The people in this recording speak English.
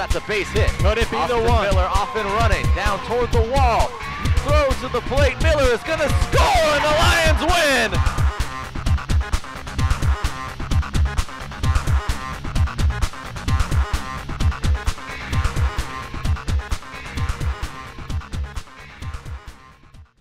That's a base hit. Could it be Austin the one? Miller off and running, down toward the wall. Throws to the plate. Miller is going to score, and the Lions win.